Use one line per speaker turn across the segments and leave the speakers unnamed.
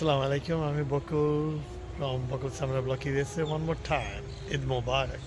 Assalamu alaikum. I'm Bakul from Bakul Samra Block USA. One more time. Eid Mubarak.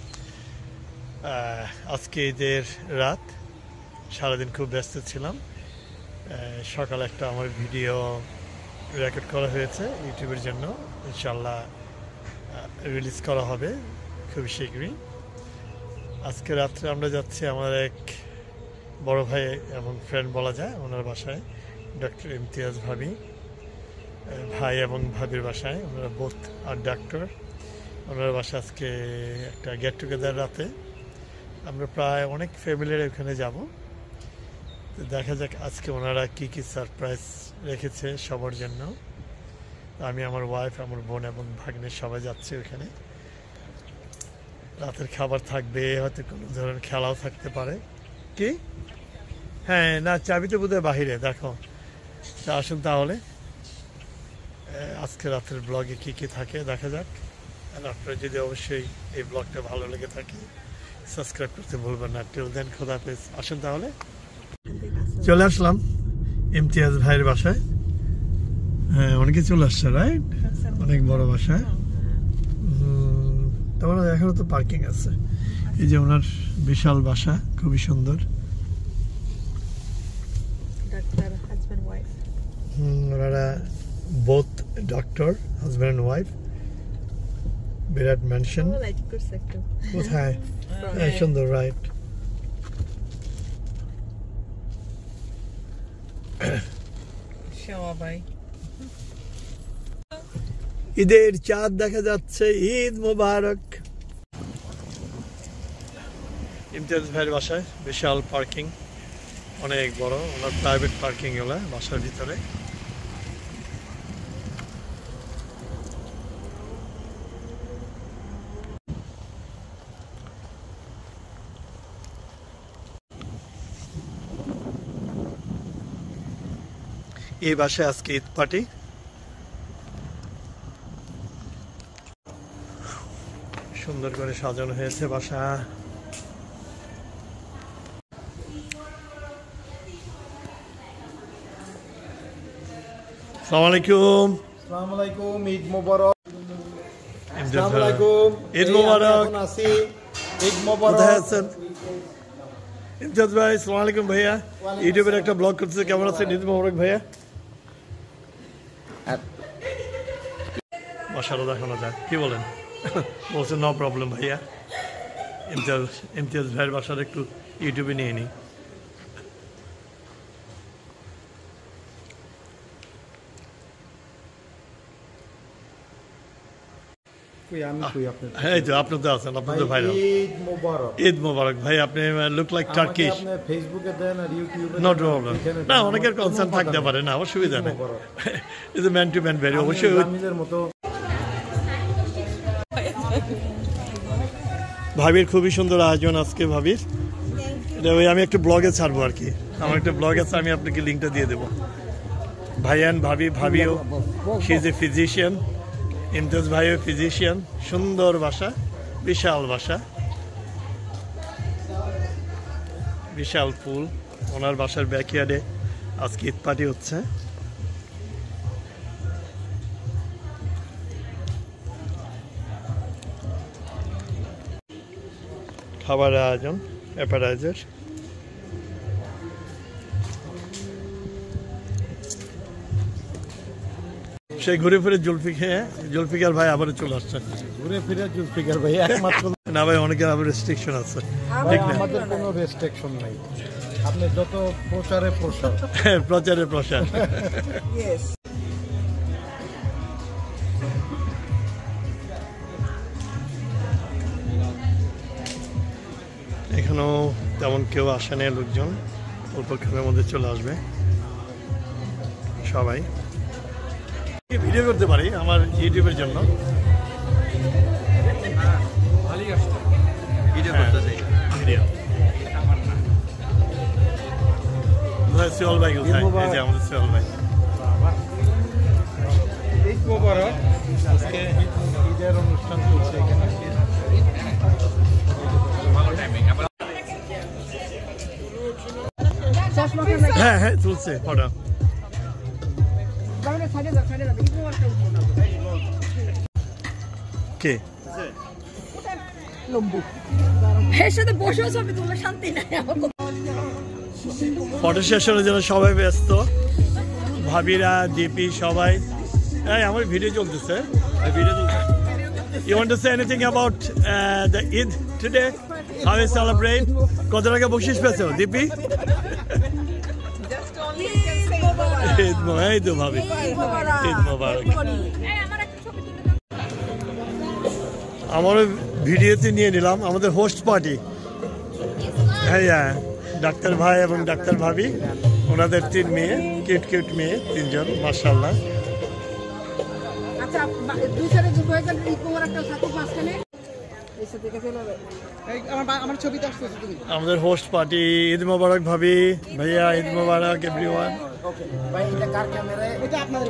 আজকে ঈদের রাত সারাদিন খুব ব্যস্ত ছিলাম। সকালে একটা আমার ভিডিও রেকর্ড করা হয়েছে ইউটিউবের জন্য, ইনশাআল্লাহ রিলিজ করা হবে খুব শীঘ্রই। আজকে রাত্রে আমরা যাচ্ছি আমার এক বড় ভাই এবং ফ্রেন্ড বলা যায়, ওনার বাসায়, ডক্টর ইমতিয়াজ ভাই এবং ভাবির বাসায়। ওনারা বোথ আর ডাক্তার। ওনার বাসায় আজকে একটা গেট টুগেদার রাতে। আমরা প্রায় অনেক ফ্যামিলির ওখানে যাব। তো দেখা যাক আজকে ওনারা কী কী সারপ্রাইজ রেখেছে সবার জন্য। আমি, আমার ওয়াইফ, আমার বোন এবং ভাগ্নের সবাই যাচ্ছি ওখানে। রাতের খাবার থাকবে, হয়তো কোনো ধরনের খেলাও থাকতে পারে। কি? হ্যাঁ, না, চাবি তো বোধহয় বাহিরে। দেখো, আসুন তাহলে আজকে রাতের ব্লগে কী কী থাকে দেখা যাক। আর আপনারা যদি অবশ্যই এই ব্লগটা ভালো লেগে থাকে সাবস্ক্রাইব করতে ভুলবেন না। টিল দেন, খোদা হাফেজ। আসুন তাহলে। চলে আসলাম ইমতিয়াজ ভাইয়ের বাসায়। হ্যাঁ, অনেকে চলে আসছে, রাইট? অনেক বড় বাসায়। তারপরে এখনো তো পার্কিং আছে। এই যে ওনার বিশাল বাসা, খুবই সুন্দর। ওনারা both doctor, husband and wife. বিরাট ম্যানশন। কোথায়? সুন্দর, রাইট? ঈদের চাঁদ দেখা যাচ্ছে। ঈদ মোবারক। ইমতিয়াজ ভাইয়ের বাসায় বিশাল পার্কিং, অনেক বড়। ওনার প্রাইভেট পার্কিং এগুলা বাসার ভিতরে। এই বাসায় আজকে ঈদ পার্টি। সুন্দর করে সাজানো হয়েছে বাসা। আসসালামু আলাইকুম।
আসসালামু আলাইকুম। ঈদ মোবারক।
আসসালামু আলাইকুম। ঈদ মোবারক।
ঈদ মোবারক।
কোথায় আছেন ইমতিয়াজ ভাই? আসসালামু আলাইকুম ভাইয়া। ইউটিউবের একটা ব্লগ করতেছে, কেমন আছেন? ঈদ মোবারক ভাইয়া। বাসারও দেখানো যায়, কি বলেন? বলছে নো প্রবলেম ভাইয়া। ইমতিয়াজ ভাইয়ের বাসার একটু ইউটিউবে নিয়ে নিই। এই তো আপনি তো আছেন, আপনি তো ভাই। ঈদ মোবারক ভাই। আপনি look like Turkish. No problem. না, অনেকের কনসার্ন থাকতে পারে, না অসুবিধা নেই। Is a man to man very. অবশ্যই ভাবির খুবই সুন্দর আয়োজন আজকে ভাবির। এটা ওই আমি একটা ব্লগে ছাড়বো আর কি। আমার একটা ব্লগ আছে, আমি আপনাকে লিঙ্কটা দিয়ে দেবো। ভাইয়ান, ভাবিও she is a physician. Imtiaz ভাইও ফিজিশিয়ান। সুন্দর বাসা, বিশাল বাসা, বিশাল পুল। ওনার বাসার ব্যাকইয়ার্ডে আজকে ঈদ পার্টি হচ্ছে। খাবারের আয়োজন, অ্যাপাটাইজার। সেই ঘুরে ফিরে জুলফিকার ভাই আবার চলে আসছেন।
ঘুরে ফিরে জুলফিকার ভাই একমাত্র
না ভাই, অনেকের আবার রেস্ট্রিকশন আছে।
আমাদের কোনো রেস্ট্রিকশন নাই। আপনি যত প্রচারে প্রসার।
প্রচারে প্রসার। এখানেও তেমন কেউ আসে না, লোকজন অল্পক্ষণের মধ্যে চলে আসবে সবাই। ভিডিও করতে পারি আমার ইউটিউবের জন্য। সোহেল ভাই কোথায়? এই যে আমাদের সোহেল ভাই।
ঈদ মোবারক। আজকে ঈদের অনুষ্ঠান চলছে এখানে।
হ্যাঁ হ্যাঁ, চলছে ফটো। কে
এর সাথে বসেও ছবি তুললে শান্তি নাই আমার।
ফটো সেশনের জন্য সবাই ব্যস্ত, ভাবিরা দীপি সবাই। এই আমার ভিডিও চলতেছে, You want to say anything about the Eid today? How you celebrate? কত টাকা বকশিশ পেয়েছো দীপি? ঈদ মোবারক। এই তো ভাবি, ঈদ মোবারক। আমারও ভিডিওতে নিয়ে নিলাম আমাদের হোস্ট পার্টি। হ্যাঁ, ডাক্তার ভাই এবং ডাক্তার ভাবি, ওনাদের 3 মেয়ে, কিউট কিউট মেয়ে 3 জন, মাশাআল্লাহ।
আচ্ছা, দুই সাইডে যুগ হয়ে গেল, ঈদ মোবারক একটা থাকুক মাঝখানে। এসে দেখে চলে যাবে। আমার ছবিতে আসছে তুমি। আমাদের
হোস্ট পার্টি, ঈদ মোবারক ভাবি, ভাইয়া ঈদ মোবারক এভরিওয়ান।
ওকে ভাই, এটা কার ক্যামেরা? এটা আপনাদের।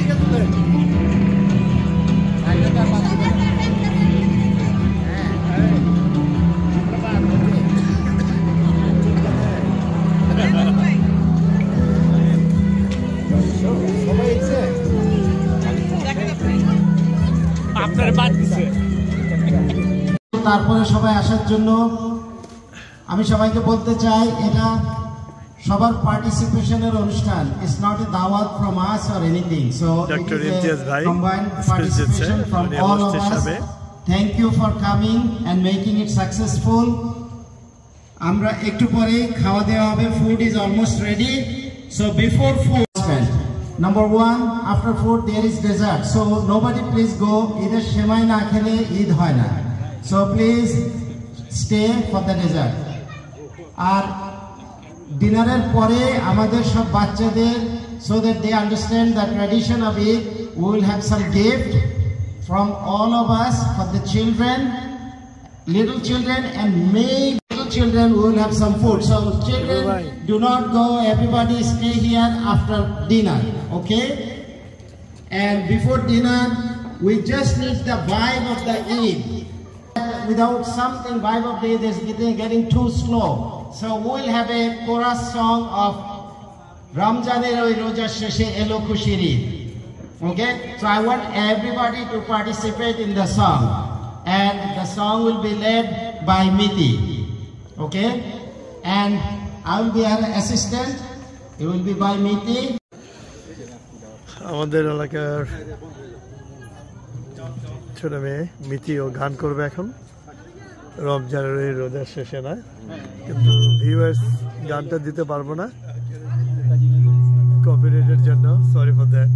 তারপরে সবাই আসার জন্য আমি সবাইকে বলতে চাই, এটা সবার পার্টিসিপেশনের অনুষ্ঠান। ইটস নট এ দাওয়াত from us or anything. So
doctor Imtiaz ভাই
combined participation from all of us. Thank you for coming and making it successful. আমরা একটু পরে খাওয়া দাওয়া হবে। Food is almost ready. So before food, Number 1, after food there is dessert. So nobody please go. Either shemai na khele Eid hoy na. So please stay for the dessert. Ar dinner er pore amader sob bachchader, so that they understand the tradition of Eid, we will have some gift from all of us for the children, little children, and maybe children will have some food. So children, do not go, everybody stay here after dinner, okay? And before dinner we just need the vibe of the Eid. Without something, vibe of the Eid is getting too slow. So we'll have a chorus song of Ramjaner oi roja sheshe elo khushir Eid, okay? So I want everybody to participate in the song, and the song will be led by Miti. Okay, and I will be her assistant. It will be by Miti.
আমাদের এলাকার ছোট মেয়ে মিতিও গান করবে এখন, রমজানের এই রোজার শেষে না, কিন্তু ভিউয়ার্স গানটা দিতে পারবো না কপিরাইটের জন্য, সরি ফর দ্যাট।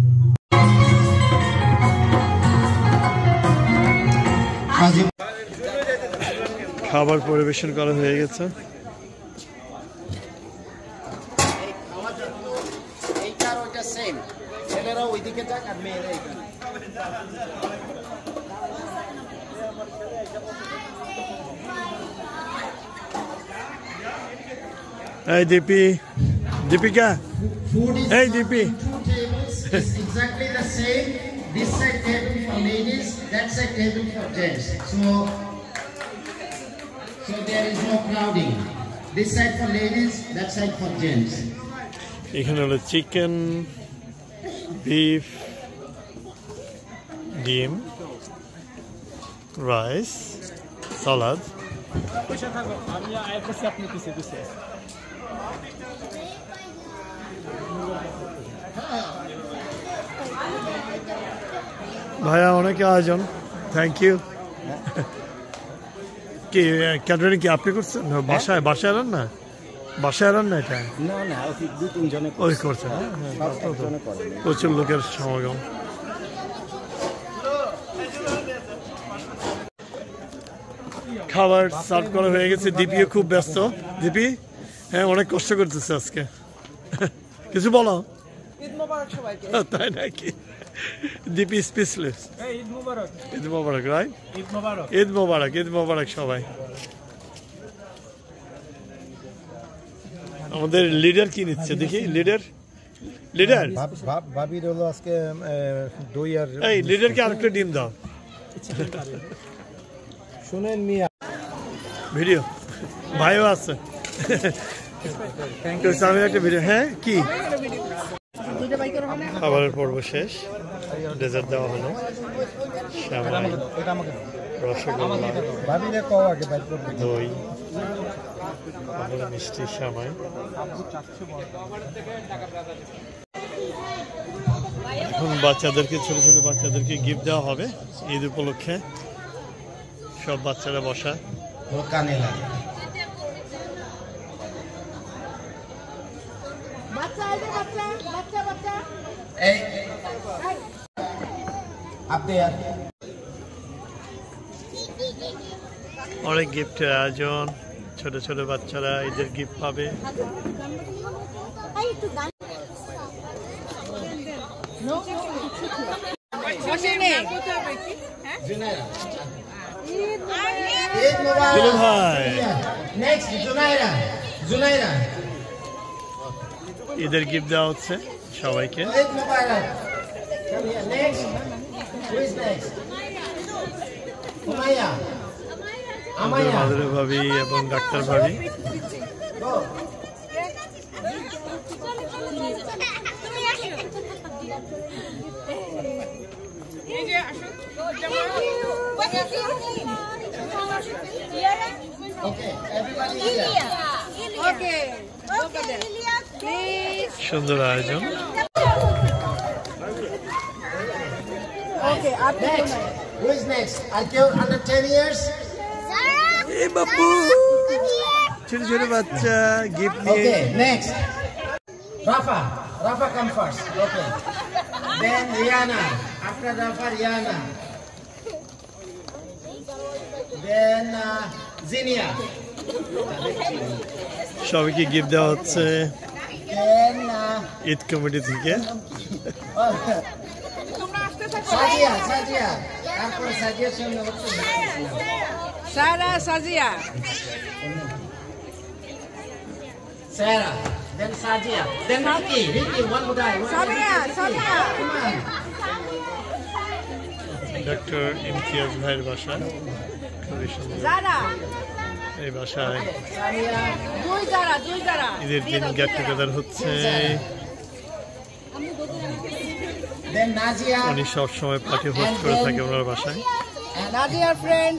খাবার পরিবেশন করা হয়ে গেছে। এই দীপি, দীপিকা, এই Dipi.
Exactly the same. This side table for ladies, that side table for gents. So there is no crowding. This side for ladies, that side for gents.
এখানে হলো চিকেন, বিফ, ডিম, রাইস, সালাদ। ভাইয়া অনেক আয়োজন, থ্যাংক ইউ। কি catering কি আপনি করছেন? বাসায় বাসায় রান্না, বাসায় রান্না এটা?
না না, 2-3 জনে
ওই করছেন, প্রচুর লোকের সমাগম। খাবার সার্ভ করা হয়ে গেছে, দীপিও খুব ব্যস্ত। দীপি, হ্যাঁ অনেক কষ্ট করতেছে আজকে, কিছু বলো। তাই নাকি? দীপি স্পেশালিস্ট। ঈদ মোবারক, রাইট? ঈদ মোবারক, ঈদ মোবারক সবাই। আমাদের লিডার কি নিচ্ছে দেখি, লিডার লিডার
ভাবির হলো আজকে দই আর
এই লিডারকে আরেকটা ডিম দাও।
শুনেন মিয়া,
ভিডিও ভাইও আছে, আমি একটা ভিডিও। হ্যাঁ কি খাবারের পর্ব শেষ, ডেজার্ট দেওয়া হলো, সেমাই, রসগোল্লা, দই, মিষ্টি, সেমাই। এখন বাচ্চাদেরকে, ছোট ছোট বাচ্চাদেরকে গিফট দেওয়া হবে ঈদ উপলক্ষে। সব বাচ্চারা বসা। অনেক গিফটের আয়োজন, ছোট ছোট বাচ্চারা ঈদের গিফট পাবে। ঈদের গিফট দেওয়া হচ্ছে সবাইকে। মাদুরী ভাবি এবং ডাক্তার ভাবি। সুন্দর আয়োজন।
Who is next? Are you under 10 years?
Hey, babu. ছোট ছোট বাচ্চা গিফট নিয়ে।
Okay, next. Rafa come first. Okay. Then Rihanna. After Rafa, Rihanna. Then Zinia.
সবাইকে গিফট দেওয়া হচ্ছে
Then
ঈদ কমিটি থেকে।
Sajia. তারপরে সাজিয়ার সামনে হচ্ছে
Sajia.
Sarah. Then Sajia. Then Ricky. One more guy.
Samia.
Come on.
Doctor Imtiaz ভাইয়ের বাসা, খুবই সুন্দর। এই বাসায় ঈদের দিন গেট টুগেদার হচ্ছে।
Then Nazia.
উনি সবসময় পার্টি হোস্ট করে থাকে ওনার বাসায়।
Nazia's friend.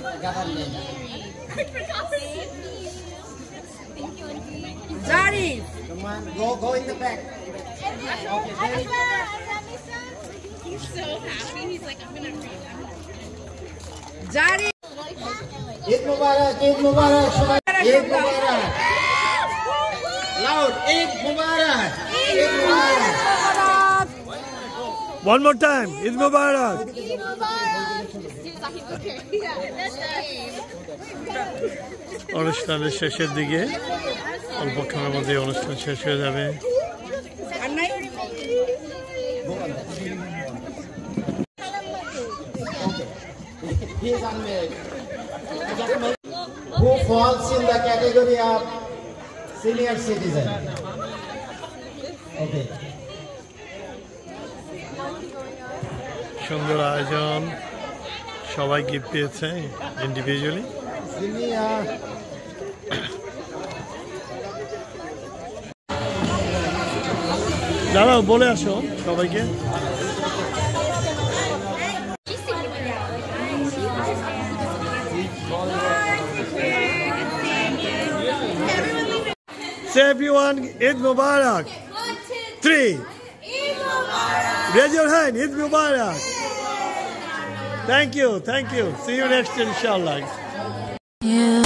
Zari.
Come on, go in the back. Okay.
He's so happy. He's like, I'm gonna read them.
Zari.
Eid Mubarak, Eid Mubarak, Eid Mubarak. Loud, Eid Mubarak, Eid Mubarak.
One more time, Eid Mubarak.
Eid Mubarak. Okay. Yeah, that's nice.
অনুষ্ঠানের শেষের দিকে অল্পক্ষণের মধ্যে অনুষ্ঠান শেষ হয়ে যাবে।
He is unmarried. Who falls in the category of senior citizen? Okay.
সুন্দর আয়োজন, সবাই গিফট পেয়েছে ইন্ডিভিজুয়ালি। দাঁড়াও, বলে আসো সবাইকে। Say everyone, Eid Mubarak. 3. Raise your hand, Eid Mubarak. Thank you. See you next year, inshallah.